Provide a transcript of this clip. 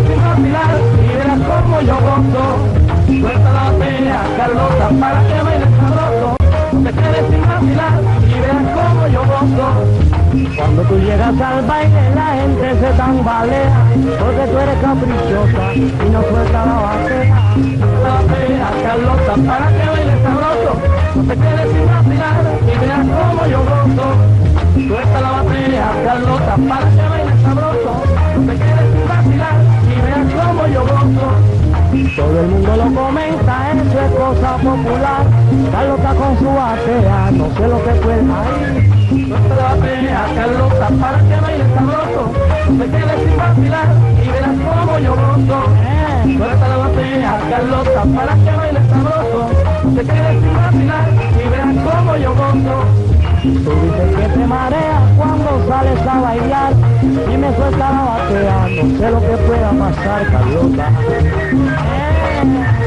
sin vacilar y verás como yo gozo. Suelta la batería, Carlota, para que bailes sabroso. No te quedes sin vacilar y verás como yo gozo. Cuando tú llegas al baile la gente se tambalea, porque tú eres caprichosa y no suelta la batería. La batería, Carlota, para que bailes sabroso. No te quedes sin vacilar y verás como yo gozo. Suelta la batería, Carlota, para que bailes sabroso. No te quedes sin vacilar y verás como yo gozo. Todo el mundo lo comenta, eso es cosa popular. Carlota con su batea, no sé lo que puede ahí. Suelta la batería, Carlota, para que bailes sabroso. No te quedes sin vacilar y verás como yo gozo. Suelta la batería, Carlota, para que bailes sabroso. No te quedes sin vacilar y verás como yo gozo. Tú dices que te mareas cuando sales a bailar y me suelta la batea, no sé lo que pueda pasar, Carlota.